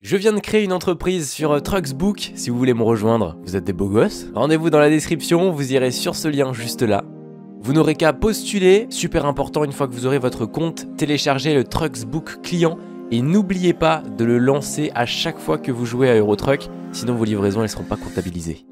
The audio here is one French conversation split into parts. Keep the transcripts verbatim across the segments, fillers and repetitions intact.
Je viens de créer une entreprise sur Trucksbook, si vous voulez me rejoindre, vous êtes des beaux gosses. Rendez-vous dans la description, vous irez sur ce lien juste là. Vous n'aurez qu'à postuler, super important, une fois que vous aurez votre compte, téléchargez le Trucksbook client et n'oubliez pas de le lancer à chaque fois que vous jouez à Euro Truck, sinon vos livraisons elles ne seront pas comptabilisées.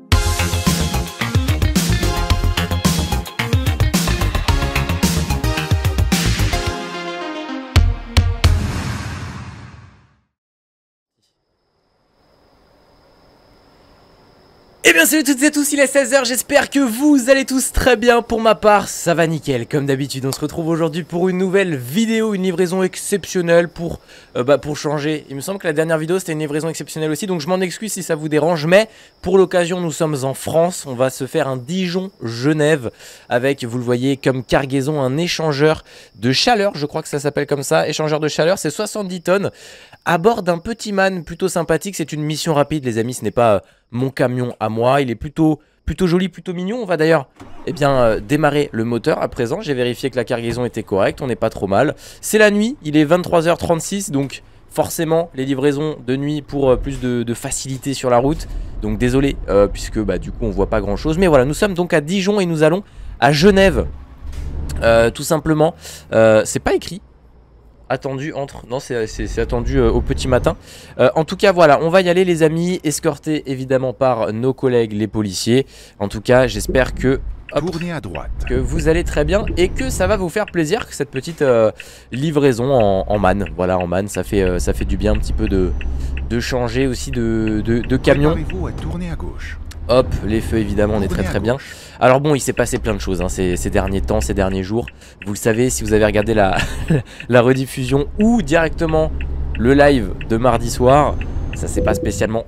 Eh bien salut toutes et tous, il est seize heures, j'espère que vous allez tous très bien. Pour ma part, ça va nickel. Comme d'habitude, on se retrouve aujourd'hui pour une nouvelle vidéo, une livraison exceptionnelle pour, euh, bah, pour changer. Il me semble que la dernière vidéo c'était une livraison exceptionnelle aussi, donc je m'en excuse si ça vous dérange. Mais pour l'occasion, nous sommes en France, on va se faire un Dijon-Genève avec, vous le voyez, comme cargaison un échangeur de chaleur, je crois que ça s'appelle comme ça, échangeur de chaleur, c'est soixante-dix tonnes. À bord d'un petit man plutôt sympathique, c'est une mission rapide les amis, ce n'est pas euh, mon camion à moi, il est plutôt, plutôt joli, plutôt mignon. On va d'ailleurs eh bien, euh, démarrer le moteur à présent, j'ai vérifié que la cargaison était correcte, on n'est pas trop mal. C'est la nuit, il est vingt-trois heures trente-six, donc forcément les livraisons de nuit pour euh, plus de, de facilité sur la route. Donc désolé, euh, puisque bah, du coup on voit pas grand chose, mais voilà, nous sommes donc à Dijon et nous allons à Genève, euh, tout simplement. Euh, c'est pas écrit. Attendu entre, non c'est attendu euh, au petit matin. euh, En tout cas voilà, on va y aller les amis, escortés évidemment par nos collègues les policiers. En tout cas j'espère que hop, tournez à droite, que vous allez très bien et que ça va vous faire plaisir, que cette petite euh, livraison en, en man. Voilà, en man, ça fait, euh, ça fait du bien un petit peu de, de changer aussi de, de, de camion. préparez-vous à tourner à gauche. Hop, les feux évidemment, on est très très bien. Alors bon, il s'est passé plein de choses hein, ces, ces derniers temps, ces derniers jours. Vous le savez, si vous avez regardé la, la rediffusion ou directement le live de mardi soir, ça s'est pas spécialement...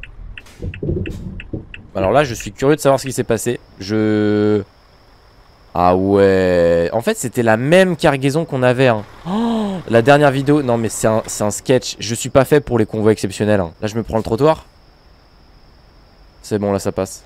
Alors là, je suis curieux de savoir ce qui s'est passé. Je... Ah ouais... En fait, c'était la même cargaison qu'on avait. Hein. Oh, la dernière vidéo... Non mais c'est un, un sketch. Je suis pas fait pour les convois exceptionnels. Hein. Là, je me prends le trottoir. C'est bon, là ça passe.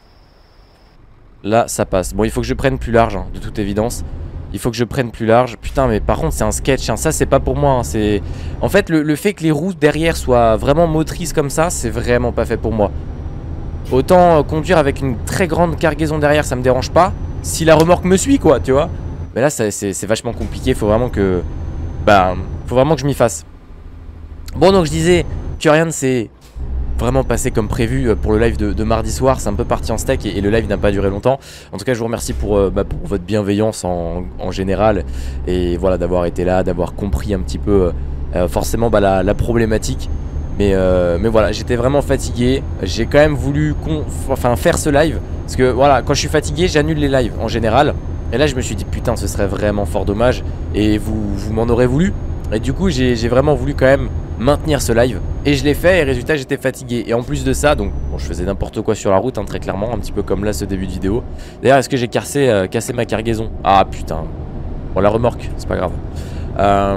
Là ça passe. Bon, il faut que je prenne plus large hein, de toute évidence. Il faut que je prenne plus large. Putain mais par contre c'est un sketch hein. Ça c'est pas pour moi hein. C'est... En fait le, le fait que les roues derrière soient vraiment motrices comme ça, c'est vraiment pas fait pour moi. Autant euh, conduire avec une très grande cargaison derrière, ça me dérange pas, si la remorque me suit quoi, tu vois. Mais là c'est vachement compliqué. Faut vraiment que... Bah faut vraiment que je m'y fasse. Bon donc je disais que rien ne s'est vraiment passé comme prévu pour le live de, de mardi soir. C'est un peu parti en steak et, et le live n'a pas duré longtemps. En tout cas je vous remercie pour, euh, bah, pour votre bienveillance en, en général. Et voilà, d'avoir été là, d'avoir compris un petit peu euh, forcément bah, la, la problématique. Mais, euh, mais voilà, j'étais vraiment fatigué. J'ai quand même voulu enfin, faire ce live. Parce que voilà, quand je suis fatigué j'annule les lives en général. Et là je me suis dit putain ce serait vraiment fort dommage. Et vous, vous m'en aurez voulu. Et du coup j'ai vraiment voulu quand même maintenir ce live. Et je l'ai fait et résultat j'étais fatigué. Et en plus de ça, donc bon, je faisais n'importe quoi sur la route hein, très clairement. Un petit peu comme là ce début de vidéo. D'ailleurs est-ce que j'ai cassé, euh, cassé ma cargaison? Ah putain. Bon la remorque, c'est pas grave. euh...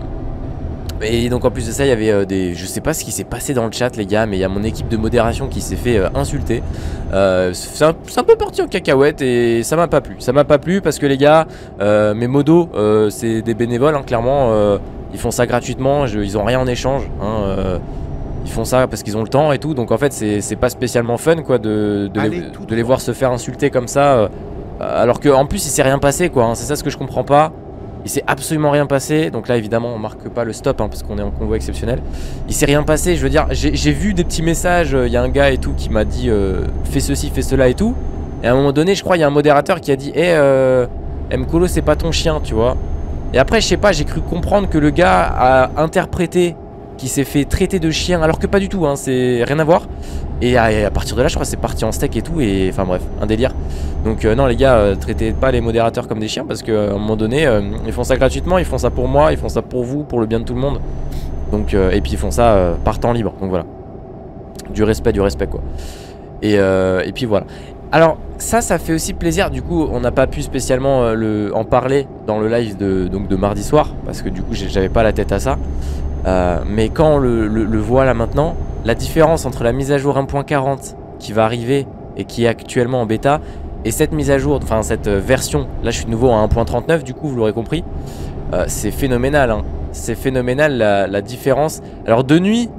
Et donc en plus de ça il y avait euh, des... Je sais pas ce qui s'est passé dans le chat les gars, mais il y a mon équipe de modération qui s'est fait euh, insulter. euh, C'est un, un peu parti en cacahuète et ça m'a pas plu. Ça m'a pas plu parce que les gars, euh, mes modos, euh, c'est des bénévoles hein, clairement. euh, Ils font ça gratuitement, je, ils ont rien en échange hein, euh, ils font ça parce qu'ils ont le temps et tout. Donc en fait c'est pas spécialement fun quoi de, de, les, de les voir se faire insulter comme ça euh, alors qu'en plus il s'est rien passé quoi hein, c'est ça ce que je comprends pas. Il s'est absolument rien passé. Donc là évidemment on marque pas le stop hein, parce qu'on est en convoi exceptionnel. Il s'est rien passé, je veux dire, j'ai vu des petits messages. Il euh, y a un gars et tout qui m'a dit euh, fais ceci, fais cela et tout. Et à un moment donné je crois il y a un modérateur qui a dit hé hey, euh, Mkolo c'est pas ton chien tu vois. Et après je sais pas, j'ai cru comprendre que le gars a interprété qu'il s'est fait traiter de chien alors que pas du tout hein, c'est rien à voir. Et à, et à partir de là je crois que c'est parti en steak et tout. Et enfin bref, un délire. Donc euh, non les gars, euh, traitez pas les modérateurs comme des chiens. Parce qu'à un moment donné euh, ils font ça gratuitement, ils font ça pour moi, ils font ça pour vous, pour le bien de tout le monde. Donc euh, et puis ils font ça euh, par temps libre. Donc voilà, du respect, du respect quoi. Et, euh, et puis voilà. Alors ça, ça fait aussi plaisir. Du coup on n'a pas pu spécialement euh, le, en parler dans le live de, donc de mardi soir. Parce que du coup j'avais pas la tête à ça. euh, Mais quand on le, le, le voit là maintenant, la différence entre la mise à jour un point quarante qui va arriver et qui est actuellement en bêta et cette mise à jour, enfin cette version, là je suis de nouveau à un point trente-neuf du coup vous l'aurez compris. euh, C'est phénoménal hein. C'est phénoménal la, la différence. Alors de nuit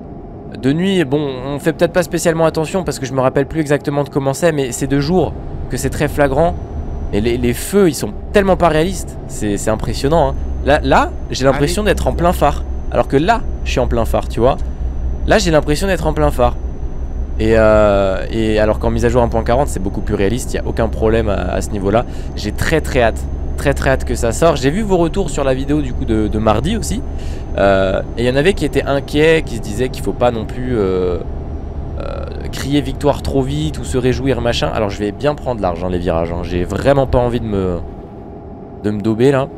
De nuit, bon, on fait peut-être pas spécialement attention parce que je me rappelle plus exactement de comment c'est, mais c'est de jour que c'est très flagrant. Et les, les feux, ils sont tellement pas réalistes. C'est impressionnant, hein. Là, là j'ai l'impression d'être en plein phare. Alors que là, je suis en plein phare, tu vois. Là, j'ai l'impression d'être en plein phare. Et, euh, et alors qu'en mise à jour un point quarante, c'est beaucoup plus réaliste. Il n'y a aucun problème à, à ce niveau-là. J'ai très très hâte. Très très hâte que ça sorte. J'ai vu vos retours sur la vidéo du coup de, de mardi aussi. Euh, et il y en avait qui étaient inquiets, qui se disaient qu'il faut pas non plus euh, euh, crier victoire trop vite ou se réjouir machin. Alors je vais bien prendre l'argent, les virages, hein. J'ai vraiment pas envie de me de me dauber là.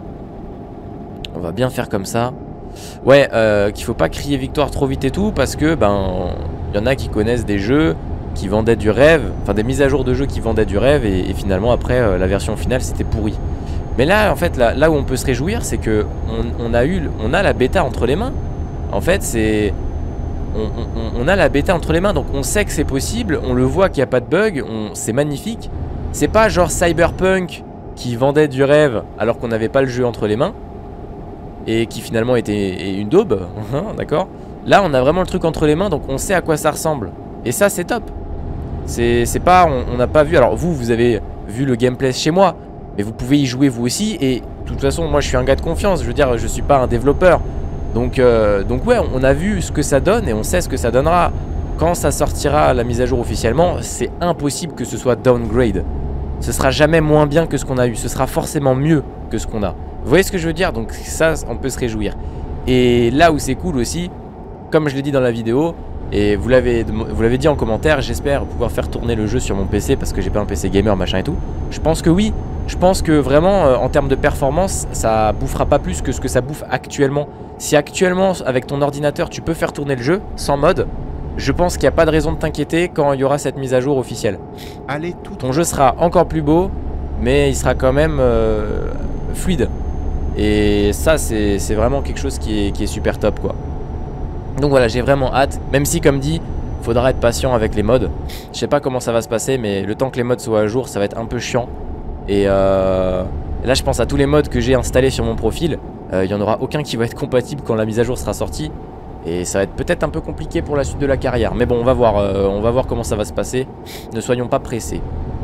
On va bien faire comme ça. Ouais, euh, qu'il faut pas crier victoire trop vite et tout, parce que ben il y en a qui connaissent des jeux qui vendaient du rêve, enfin des mises à jour de jeux qui vendaient du rêve, et, et finalement après euh, la version finale c'était pourri. Mais là en fait là, là où on peut se réjouir, c'est que on, on a eu on a la bêta entre les mains. En fait c'est on, on, on a la bêta entre les mains, donc on sait que c'est possible, on le voit qu'il n'y a pas de bug, c'est magnifique. C'est pas genre Cyberpunk qui vendait du rêve alors qu'on n'avait pas le jeu entre les mains et qui finalement était une daube, d'accord. Là on a vraiment le truc entre les mains, donc on sait à quoi ça ressemble, et ça c'est top. C'est pas, on n'a pas vu, alors vous vous avez vu le gameplay chez moi, mais vous pouvez y jouer vous aussi. Et de toute façon moi je suis un gars de confiance, je veux dire je suis pas un développeur. Donc, euh, donc ouais, on a vu ce que ça donne et on sait ce que ça donnera. Quand ça sortira la mise à jour officiellement, c'est impossible que ce soit downgrade. Ce sera jamais moins bien que ce qu'on a eu, ce sera forcément mieux que ce qu'on a. Vous voyez ce que je veux dire? Donc ça on peut se réjouir. Et là où c'est cool aussi, comme je l'ai dit dans la vidéo, et vous l'avez vous l'avez dit en commentaire, j'espère pouvoir faire tourner le jeu sur mon P C parce que j'ai pas un P C gamer machin et tout. Je pense que oui. Je pense que vraiment euh, en termes de performance, ça bouffera pas plus que ce que ça bouffe actuellement. Si actuellement avec ton ordinateur tu peux faire tourner le jeu sans mode, je pense qu'il n'y a pas de raison de t'inquiéter quand il y aura cette mise à jour officielle. Allez, tout ton jeu sera encore plus beau, mais il sera quand même euh, fluide. Et ça c'est vraiment quelque chose qui est, qui est super top quoi. Donc voilà, j'ai vraiment hâte, même si comme dit, faudra être patient avec les mods. Je sais pas comment ça va se passer, mais le temps que les mods soient à jour, ça va être un peu chiant. Et euh, là je pense à tous les mods que j'ai installés sur mon profil. Il euh, n'y en aura aucun qui va être compatible quand la mise à jour sera sortie. Et ça va être peut-être un peu compliqué pour la suite de la carrière. Mais bon, on va voir, euh, on va voir comment ça va se passer. Ne soyons pas pressés.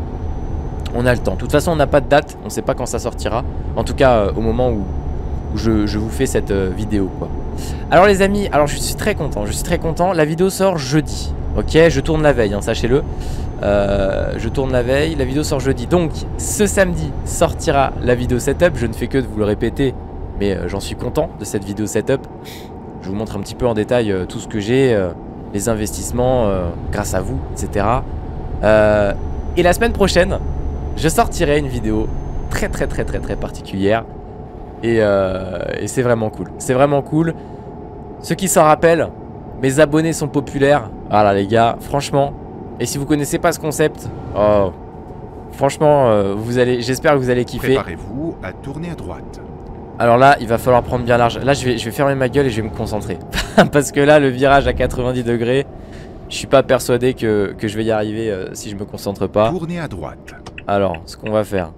On a le temps. De toute façon, on n'a pas de date, on ne sait pas quand ça sortira. En tout cas, euh, au moment où, où je, je vous fais cette euh, vidéo quoi. Alors les amis, alors je suis très content, je suis très content. La vidéo sort jeudi, ok, je tourne la veille, hein, sachez-le. euh, Je tourne la veille, la vidéo sort jeudi. Donc ce samedi sortira la vidéo setup. Je ne fais que de vous le répéter, mais euh, j'en suis content de cette vidéo setup. Je vous montre un petit peu en détail euh, tout ce que j'ai, euh, les investissements euh, grâce à vous, et cetera. euh, Et la semaine prochaine, je sortirai une vidéo très très très très très particulière. Et, euh, et c'est vraiment cool. C'est vraiment cool. Ceux qui s'en rappellent, mes abonnés sont populaires. Voilà les gars, franchement. Et si vous connaissez pas ce concept, oh, franchement, euh, vous allez, j'espère que vous allez kiffer. Préparez-vous à tourner à droite. Alors là, il va falloir prendre bien large. Là, je vais, je vais fermer ma gueule et je vais me concentrer. Parce que là, le virage à quatre-vingt-dix degrés, je suis pas persuadé que, que je vais y arriver euh, si je me concentre pas. Tournez à droite. Alors, ce qu'on va faire.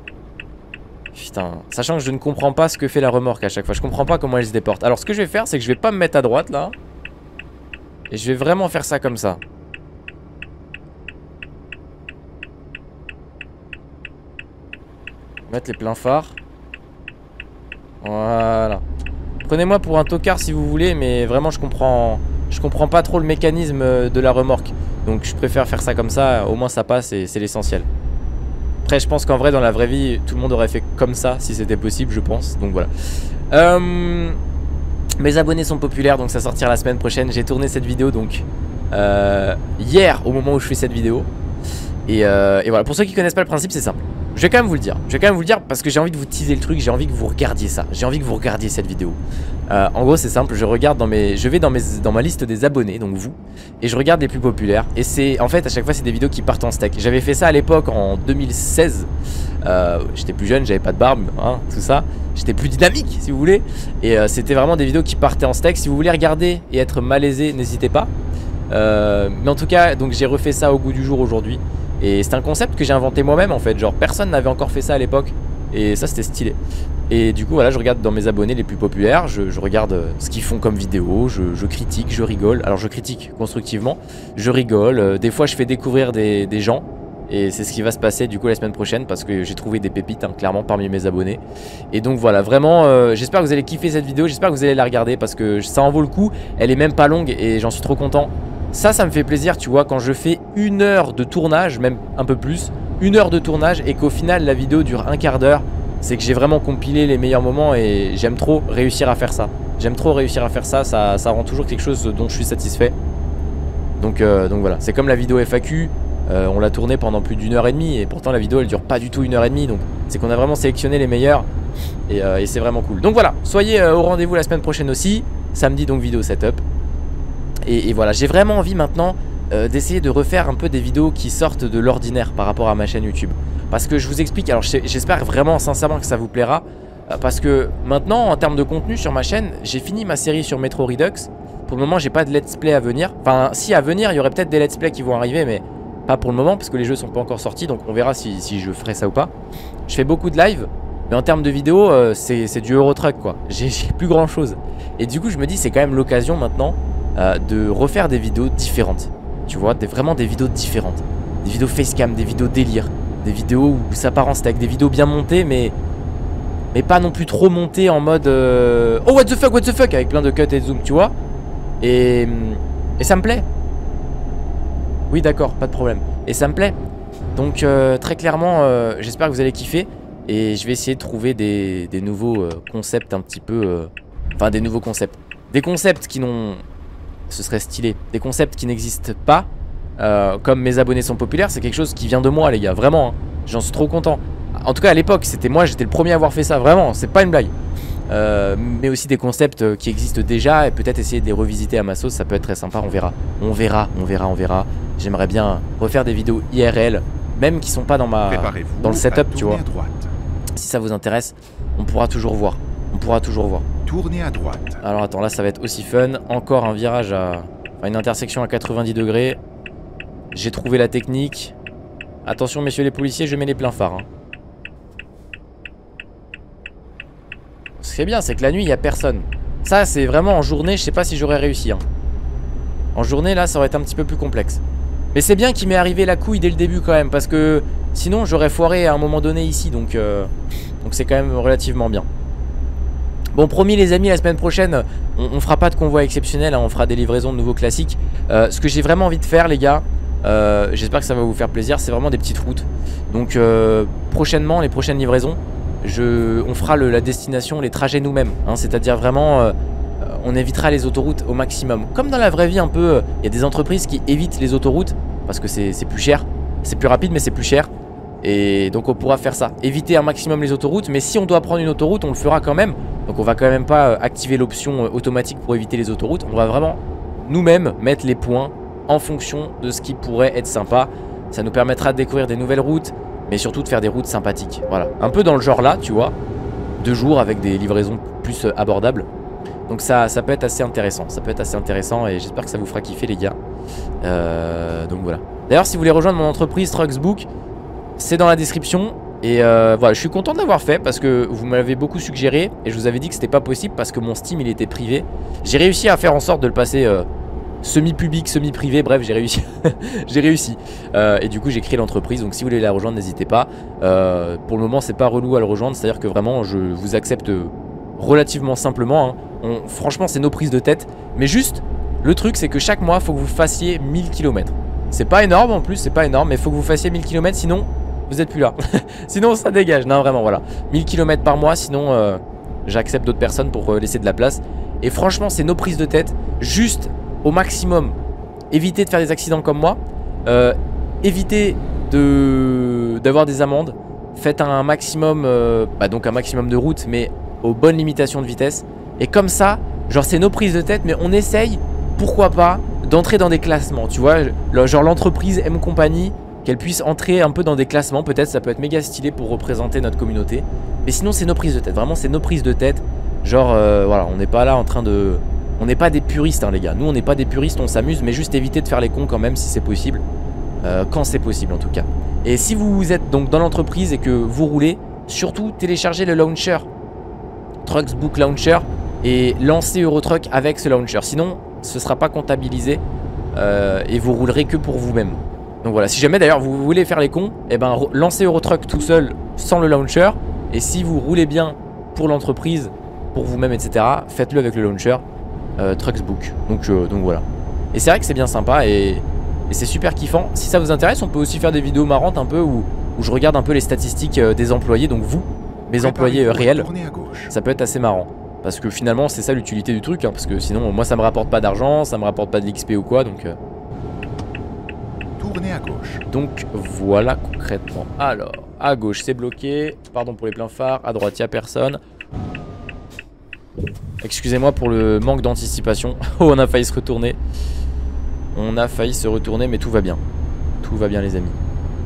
Putain, sachant que je ne comprends pas ce que fait la remorque à chaque fois. Je comprends pas comment elle se déporte. Alors ce que je vais faire, c'est que je vais pas me mettre à droite là. Et je vais vraiment faire ça comme ça. Mettre les pleins phares. Voilà. Prenez-moi pour un tocard si vous voulez, mais vraiment je comprends je comprends pas trop le mécanisme de la remorque. Donc je préfère faire ça comme ça, au moins ça passe et c'est l'essentiel. Après je pense qu'en vrai dans la vraie vie tout le monde aurait fait comme ça si c'était possible, je pense. Donc voilà. euh, Mes abonnés sont populaires, donc ça sortira la semaine prochaine. J'ai tourné cette vidéo donc euh, hier au moment où je fais cette vidéo. Et, euh, et voilà, pour ceux qui connaissent pas le principe, c'est simple. Je vais quand même vous le dire. Je vais quand même vous le dire parce que j'ai envie de vous teaser le truc. J'ai envie que vous regardiez ça. J'ai envie que vous regardiez cette vidéo. Euh, en gros, c'est simple. Je regarde dans mes, je vais dans mes, dans ma liste des abonnés, donc vous, et je regarde les plus populaires. Et c'est, en fait, à chaque fois, c'est des vidéos qui partent en steak. J'avais fait ça à l'époque en deux mille seize. Euh, J'étais plus jeune, j'avais pas de barbe, hein, tout ça. J'étais plus dynamique, si vous voulez. Et euh, c'était vraiment des vidéos qui partaient en steak. Si vous voulez regarder et être malaisé, n'hésitez pas. Euh, mais en tout cas, donc j'ai refait ça au goût du jour aujourd'hui. Et c'est un concept que j'ai inventé moi-même en fait, genre personne n'avait encore fait ça à l'époque. Et ça c'était stylé. Et du coup voilà, je regarde dans mes abonnés les plus populaires, je, je regarde ce qu'ils font comme vidéo, je, je critique, je rigole. Alors je critique constructivement, je rigole, euh, des fois je fais découvrir des, des gens. Et c'est ce qui va se passer du coup la semaine prochaine, parce que j'ai trouvé des pépites hein, clairement parmi mes abonnés. Et donc voilà, vraiment euh, j'espère que vous allez kiffer cette vidéo, j'espère que vous allez la regarder, parce que ça en vaut le coup. Elle est même pas longue et j'en suis trop content. Ça, ça me fait plaisir, tu vois, quand je fais une heure de tournage, même un peu plus, une heure de tournage, et qu'au final la vidéo dure un quart d'heure. C'est que j'ai vraiment compilé les meilleurs moments et j'aime trop réussir à faire ça. J'aime trop réussir à faire ça, ça, ça rend toujours quelque chose dont je suis satisfait. Donc, euh, donc voilà, c'est comme la vidéo F A Q. Euh, on l'a tournée pendant plus d'une heure et demie et pourtant la vidéo elle dure pas du tout une heure et demie. Donc c'est qu'on a vraiment sélectionné les meilleurs et, euh, et c'est vraiment cool. Donc voilà, soyez euh, au rendez-vous la semaine prochaine aussi. Samedi donc vidéo setup. Et, et voilà, j'ai vraiment envie maintenant euh, d'essayer de refaire un peu des vidéos qui sortent de l'ordinaire par rapport à ma chaîne YouTube. Parce que je vous explique, alors j'espère vraiment sincèrement que ça vous plaira. euh, Parce que maintenant en termes de contenu sur ma chaîne, j'ai fini ma série sur Metro Redux. Pour le moment j'ai pas de let's play à venir. Enfin si, à venir il y aurait peut-être des let's play qui vont arriver, mais pas pour le moment parce que les jeux sont pas encore sortis. Donc on verra si, si je ferai ça ou pas. Je fais beaucoup de live, mais en termes de vidéos euh, c'est du Eurotruck quoi. J'ai plus grand chose. Et du coup je me dis c'est quand même l'occasion maintenant euh, de refaire des vidéos différentes. Tu vois, des, vraiment des vidéos différentes. Des vidéos facecam, des vidéos délire. Des vidéos où ça part en steak. Des vidéos bien montées mais mais pas non plus trop montées en mode euh... oh what the fuck, what the fuck, avec plein de cuts et de zoom, tu vois. Et, et ça me plaît. Oui d'accord, pas de problème. Et ça me plaît. Donc euh, très clairement euh, j'espère que vous allez kiffer. Et je vais essayer de trouver des, des nouveaux euh, concepts un petit peu euh... Enfin des nouveaux concepts. Des concepts qui n'ont... Ce serait stylé. Des concepts qui n'existent pas. euh, Comme mes abonnés sont populaires. C'est quelque chose qui vient de moi les gars. Vraiment hein. J'en suis trop content. En tout cas à l'époque c'était moi, j'étais le premier à avoir fait ça. Vraiment, c'est pas une blague. Euh, mais aussi des concepts qui existent déjà et peut-être essayer de les revisiter à ma sauce, ça peut être très sympa, on verra. On verra, on verra, on verra. J'aimerais bien refaire des vidéos I R L, même qui sont pas dans ma dans le setup, tu vois. Si ça vous intéresse, on pourra toujours voir. On pourra toujours voir. Tournez à droite. Alors attends, là ça va être aussi fun. Encore un virage à... Enfin, une intersection à quatre-vingt-dix degrés. J'ai trouvé la technique. Attention messieurs les policiers, je mets les pleins phares hein. Ce qui est bien, c'est que la nuit, il n'y a personne. Ça, c'est vraiment en journée, je sais pas si j'aurais réussi. Hein. En journée, là, ça aurait été un petit peu plus complexe. Mais c'est bien qu'il m'est arrivé la couille dès le début quand même. Parce que sinon, j'aurais foiré à un moment donné ici. Donc euh, donc c'est quand même relativement bien. Bon, promis les amis, la semaine prochaine, on, on fera pas de convoi exceptionnel. Hein, on fera des livraisons de nouveaux classiques. Euh, ce que j'ai vraiment envie de faire, les gars, euh, j'espère que ça va vous faire plaisir, c'est vraiment des petites routes. Donc euh, prochainement, les prochaines livraisons, Je, on fera le, la destination, les trajets nous-mêmes hein, c'est-à-dire vraiment euh, on évitera les autoroutes au maximum. Comme dans la vraie vie un peu, il euh, y a des entreprises qui évitent les autoroutes parce que c'est plus cher. C'est plus rapide mais c'est plus cher. Et donc on pourra faire ça, éviter un maximum les autoroutes. Mais si on doit prendre une autoroute, on le fera quand même. Donc on va quand même pas activer l'option automatique pour éviter les autoroutes. On va vraiment nous-mêmes mettre les points en fonction de ce qui pourrait être sympa. Ça nous permettra de découvrir des nouvelles routes, mais surtout de faire des routes sympathiques. Voilà, un peu dans le genre là, tu vois. Deux jours avec des livraisons plus abordables. Donc ça, ça peut être assez intéressant. Ça peut être assez intéressant et j'espère que ça vous fera kiffer les gars. euh, Donc voilà. D'ailleurs si vous voulez rejoindre mon entreprise Trucksbook, c'est dans la description. Et euh, voilà, je suis content de l'avoir fait parce que vous m'avez beaucoup suggéré. Et je vous avais dit que c'était pas possible parce que mon Steam il était privé. J'ai réussi à faire en sorte de le passer euh, semi-public, semi-privé, bref j'ai réussi. J'ai réussi euh, et du coup j'ai créé l'entreprise. Donc si vous voulez la rejoindre, n'hésitez pas. euh, Pour le moment c'est pas relou à le rejoindre. C'est à dire que vraiment je vous accepte relativement simplement hein. On, franchement c'est nos prises de tête. Mais juste le truc c'est que chaque mois faut que vous fassiez mille kilomètres. C'est pas énorme en plus, c'est pas énorme. Mais faut que vous fassiez mille kilomètres sinon vous êtes plus là. Sinon ça dégage, non vraiment voilà. mille kilomètres par mois sinon euh, j'accepte d'autres personnes pour euh, laisser de la place. Et franchement c'est nos prises de tête. Juste au maximum, évitez de faire des accidents comme moi, euh, évitez de d'avoir des amendes, faites un maximum, euh, bah donc un maximum de route, mais aux bonnes limitations de vitesse. Et comme ça, genre c'est nos prises de tête, mais on essaye, pourquoi pas, d'entrer dans des classements, tu vois, genre l'entreprise M Company, qu'elle puisse entrer un peu dans des classements, peut-être ça peut être méga stylé pour représenter notre communauté. Mais sinon c'est nos prises de tête, vraiment c'est nos prises de tête, genre euh, voilà, on n'est pas là en train de... On n'est pas des puristes hein, les gars, nous on n'est pas des puristes, on s'amuse, mais juste éviter de faire les cons quand même si c'est possible, euh, quand c'est possible en tout cas. Et si vous êtes donc dans l'entreprise et que vous roulez, surtout téléchargez le launcher. Trucksbook Launcher. Et lancez Eurotruck avec ce launcher. Sinon, ce ne sera pas comptabilisé. Euh, et vous roulerez que pour vous-même. Donc voilà, si jamais d'ailleurs vous voulez faire les cons, eh ben lancez Eurotruck tout seul sans le launcher. Et si vous roulez bien pour l'entreprise, pour vous-même, et cetera, faites-le avec le launcher euh, Trucksbook. Donc, euh, donc voilà. Et c'est vrai que c'est bien sympa et, et c'est super kiffant. Si ça vous intéresse, on peut aussi faire des vidéos marrantes un peu où, où je regarde un peu les statistiques euh, des employés. Donc vous, mes employés euh, réels, ça peut être assez marrant. Parce que finalement c'est ça l'utilité du truc hein, parce que sinon moi ça me rapporte pas d'argent, ça me rapporte pas de l'X P ou quoi donc euh... Tournez à gauche. Donc voilà concrètement. Alors à gauche c'est bloqué. Pardon pour les pleins phares. À droite il n'y a personne. Excusez-moi pour le manque d'anticipation. Oh on a failli se retourner. On a failli se retourner mais tout va bien. Tout va bien les amis.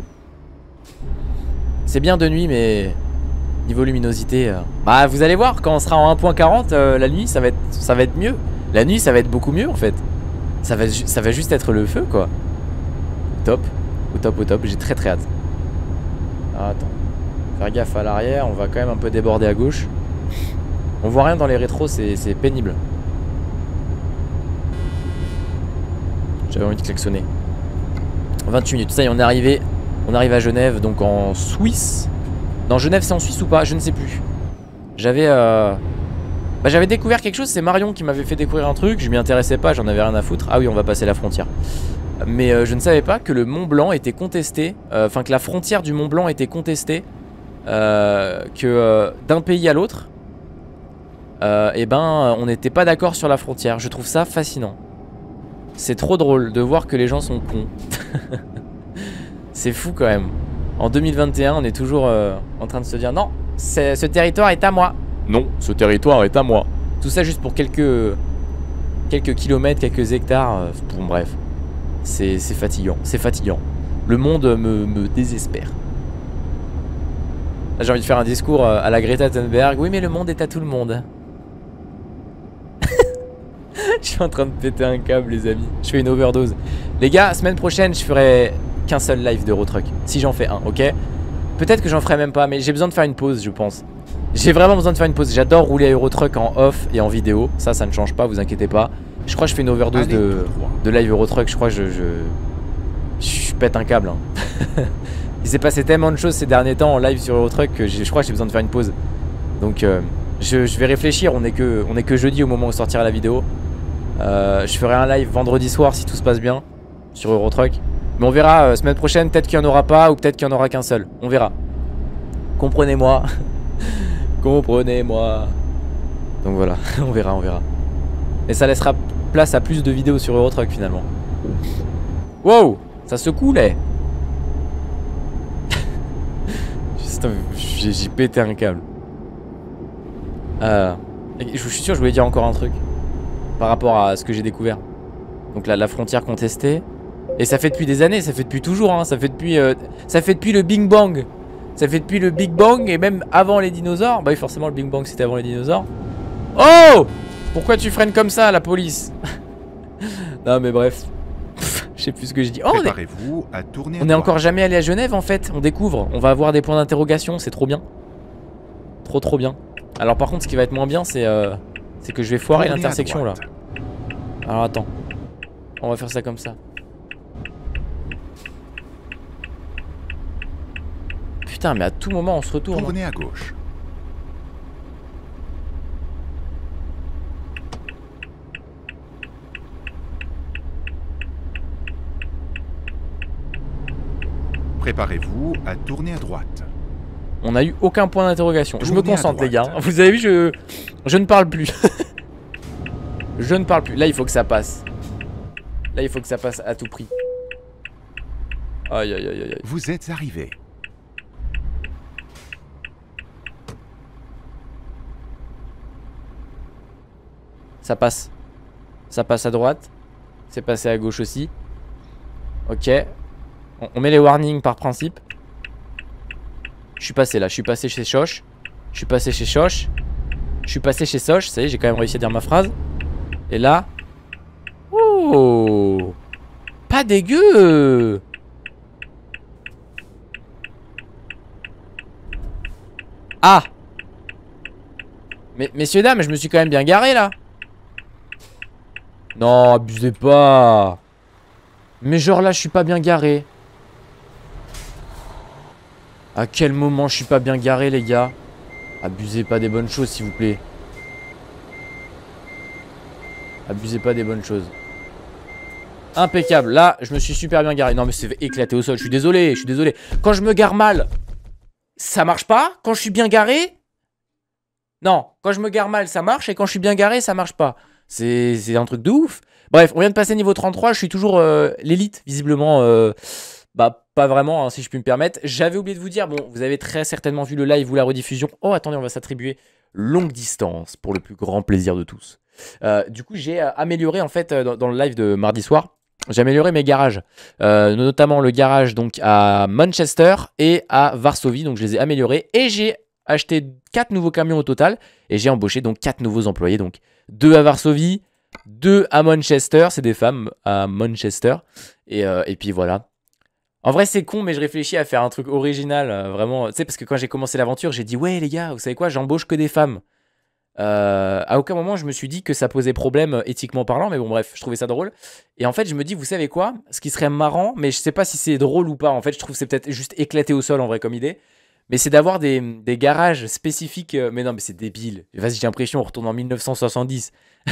C'est bien de nuit mais niveau luminosité, euh... bah vous allez voir quand on sera en un point quarante euh, la nuit ça va, être, ça va être mieux. La nuit ça va être beaucoup mieux en fait. Ça va, ça va juste être le feu quoi. Top, au top, au top, j'ai très très hâte. Ah, attends, faire gaffe à l'arrière, on va quand même un peu déborder à gauche. On voit rien dans les rétros, c'est pénible. J'avais envie de klaxonner. vingt-huit minutes, ça y est on est arrivé. On arrive à Genève donc en Suisse. Non, Genève c'est en Suisse ou pas? Je ne sais plus. J'avais euh... bah, j'avais découvert quelque chose, c'est Marion qui m'avait fait découvrir un truc. Je m'y intéressais pas, j'en avais rien à foutre. Ah oui, on va passer la frontière. Mais euh, je ne savais pas que le Mont Blanc était contesté. Enfin, euh, que la frontière du Mont Blanc était contestée. Euh, que euh, d'un pays à l'autre, euh, et ben, on n'était pas d'accord sur la frontière. Je trouve ça fascinant. C'est trop drôle de voir que les gens sont cons. C'est fou quand même. En deux mille vingt et un, on est toujours euh, en train de se dire non, ce territoire est à moi. Non, ce territoire est à moi. Tout ça juste pour quelques quelques kilomètres, quelques hectares. Euh, bon, bref, c'est fatigant, c'est fatigant. Le monde me, me désespère. J'ai envie de faire un discours à la Greta Thunberg. Oui, mais le monde est à tout le monde. Je suis en train de péter un câble, les amis. Je fais une overdose. Les gars, semaine prochaine, je ferai qu'un seul live d'Eurotruck. Si j'en fais un, ok? Peut-être que j'en ferai même pas, mais j'ai besoin de faire une pause, je pense. J'ai vraiment besoin de faire une pause. J'adore rouler à Eurotruck en off et en vidéo. Ça, ça ne change pas, vous inquiétez pas. Je crois que je fais une overdose de, de live Eurotruck. Je crois que je, je, je pète un câble. Hein. Il s'est passé tellement de choses ces derniers temps en live sur Eurotruck que je crois que j'ai besoin de faire une pause. Donc, euh, je, je vais réfléchir. On est que, on est que jeudi au moment où sortira la vidéo. Euh, je ferai un live vendredi soir si tout se passe bien sur Eurotruck. Mais on verra euh, semaine prochaine, peut-être qu'il n'y en aura pas ou peut-être qu'il n'y en aura qu'un seul. On verra. Comprenez-moi. Comprenez-moi. Donc voilà, on verra, on verra. Et ça laissera place à plus de vidéos sur Eurotruck finalement. Wow, ça secoue là. J'ai pété un câble. Euh, je suis sûr je voulais dire encore un truc par rapport à ce que j'ai découvert. Donc là, la frontière contestée. Et ça fait depuis des années, ça fait depuis toujours, hein. Ça fait depuis, euh, ça fait depuis le Big Bang. Ça fait depuis le Big Bang et même avant les dinosaures. Bah oui, forcément le Big Bang c'était avant les dinosaures. Oh! Pourquoi tu freines comme ça, la police? Non mais bref. Je sais plus ce que je dis. Oh, on est, à tourner à on est encore jamais allé à Genève en fait. On découvre, on va avoir des points d'interrogation, c'est trop bien. Trop trop bien. Alors par contre ce qui va être moins bien c'est euh, c'est que je vais foirer l'intersection là. Alors attends. On va faire ça comme ça. Putain mais à tout moment on se retourne. Tournez à gauche. Préparez-vous à tourner à droite. On n'a eu aucun point d'interrogation. Je me concentre les gars. Vous avez vu, je, je ne parle plus. Je ne parle plus. Là il faut que ça passe. Là il faut que ça passe à tout prix. Aïe aïe aïe aïe. Vous êtes arrivé. Ça passe. Ça passe à droite. C'est passé à gauche aussi. Ok. On, on met les warnings par principe. Je suis passé là. Je suis passé chez Choche. Je suis passé chez Choche. Je suis passé chez Soch. Ça y est, j'ai quand même réussi à dire ma phrase. Et là. Oh! Pas dégueu! Ah! Mais, messieurs, dames, je me suis quand même bien garé, là. Non, abusez pas. Mais genre là, je suis pas bien garé. À quel moment je suis pas bien garé, les gars? Abusez pas des bonnes choses, s'il vous plaît. Abusez pas des bonnes choses. Impeccable. Là, je me suis super bien garé. Non, mais c'est éclaté au sol. Je suis désolé, je suis désolé. Quand je me gare mal, ça marche pas. Quand je suis bien garé... Non, quand je me gare mal, ça marche. Et quand je suis bien garé, ça marche pas. C'est un truc de ouf. Bref, on vient de passer niveau trente-trois. Je suis toujours euh, l'élite, visiblement. Euh, bah, pas vraiment, hein, si je puis me permettre. J'avais oublié de vous dire, bon, vous avez très certainement vu le live ou la rediffusion. Oh, attendez, on va s'attribuer longue distance pour le plus grand plaisir de tous. Euh, du coup, j'ai euh, amélioré, en fait, euh, dans, dans le live de mardi soir, j'ai amélioré mes garages. Euh, notamment le garage donc à Manchester et à Varsovie. Donc, je les ai améliorés. Et j'ai acheté quatre nouveaux camions au total. Et j'ai embauché donc quatre nouveaux employés. Donc, deux à Varsovie, deux à Manchester. C'est des femmes à Manchester. Et, euh, et puis voilà. En vrai, c'est con, mais je réfléchis à faire un truc original. Euh, vraiment, tu sais, parce que quand j'ai commencé l'aventure, j'ai dit, ouais, les gars, vous savez quoi, j'embauche que des femmes. Euh, à aucun moment, je me suis dit que ça posait problème euh, éthiquement parlant. Mais bon, bref, je trouvais ça drôle. Et en fait, je me dis, vous savez quoi, ce qui serait marrant, mais je sais pas si c'est drôle ou pas. En fait, je trouve que c'est peut-être juste éclaté au sol en vrai comme idée. Mais c'est d'avoir des, des garages spécifiques. euh, Mais non, mais c'est débile. Vas-y, j'ai l'impression, on retourne en mille neuf cent soixante-dix.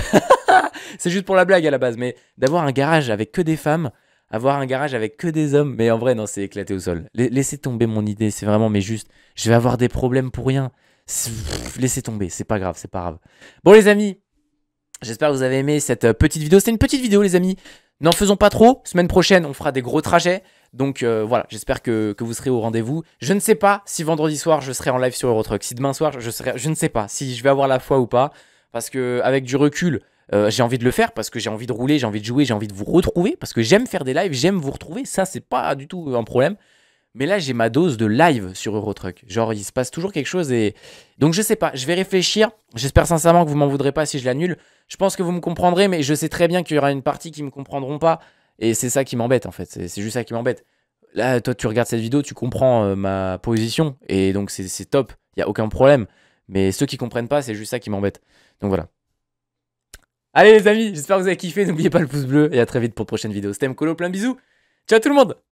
C'est juste pour la blague à la base. Mais d'avoir un garage avec que des femmes, avoir un garage avec que des hommes. Mais en vrai, non, c'est éclaté au sol. La- laissez tomber mon idée. C'est vraiment, mais juste, je vais avoir des problèmes pour rien. C'est- pff, Laissez tomber. C'est pas grave, c'est pas grave. Bon, les amis, j'espère que vous avez aimé cette euh, petite vidéo. C'était une petite vidéo, les amis. N'en faisons pas trop. Semaine prochaine, on fera des gros trajets. Donc euh, voilà, j'espère que, que vous serez au rendez-vous. Je ne sais pas si vendredi soir, je serai en live sur Eurotruck. Si demain soir, je serai... Je ne sais pas si je vais avoir la foi ou pas. Parce que avec du recul, euh, j'ai envie de le faire. Parce que j'ai envie de rouler, j'ai envie de jouer, j'ai envie de vous retrouver. Parce que j'aime faire des lives, j'aime vous retrouver. Ça, c'est pas du tout un problème. Mais là, j'ai ma dose de live sur Eurotruck. Genre, il se passe toujours quelque chose et... Donc, je sais pas, je vais réfléchir. J'espère sincèrement que vous m'en voudrez pas si je l'annule. Je pense que vous me comprendrez, mais je sais très bien qu'il y aura une partie qui me comprendront pas. Et c'est ça qui m'embête, en fait. C'est juste ça qui m'embête. Là, toi, tu regardes cette vidéo, tu comprends euh, ma position. Et donc, c'est top. Il n'y a aucun problème. Mais ceux qui comprennent pas, c'est juste ça qui m'embête. Donc, voilà. Allez, les amis, j'espère que vous avez kiffé. N'oubliez pas le pouce bleu. Et à très vite pour de prochaines vidéos. C'était Mkolo, plein de bisous. Ciao tout le monde!